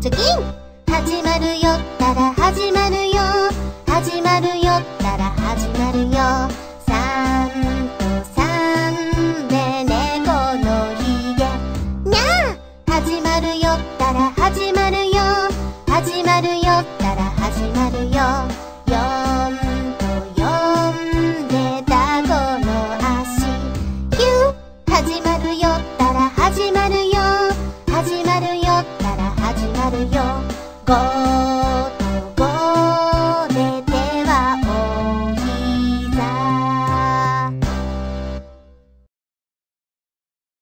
チョキン。始まるよったら始まるよ。始まるよったら始まるよ。3と3で猫のひげ。にゃー。始まるよったら始まるよ。始まるよったら始まるよ。4と4でタコの足。ヒュー。始まるよったら始まるよ。始まるよったら始まるよ。5